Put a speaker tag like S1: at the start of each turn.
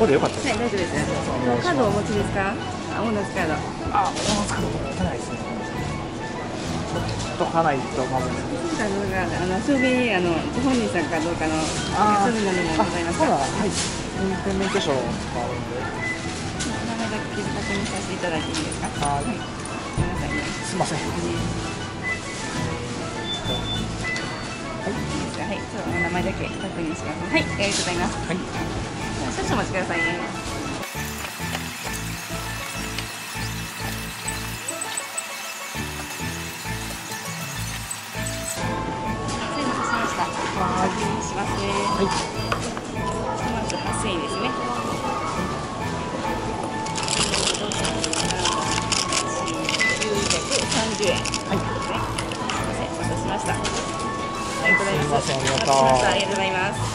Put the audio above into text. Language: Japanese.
S1: こでよかったですか？
S2: はい、大丈夫です。カードお持ちですか？オーナーズカード。
S1: あ、オーナーズカード持ってないですね。ちょっとかないとまずいです。
S2: そうかどうか、証明ご本人さんかどうかの証明などもございますか？
S1: はい。運転免許証があるんで。
S2: 名前だけ確認させていただいていいですか？
S1: はい。
S2: ごめんなさいね。
S1: すみません。
S2: はい、ちょっとお名前だけ確認します。はい、ありがとうございます。はい。少々お待ちくださいね。確認しますね。はい。まず8000円ですね。930円。はい。すみません、お待たせしました。ありがとうございます。
S1: すみません、ありがとうございます。
S2: ありがとうございます。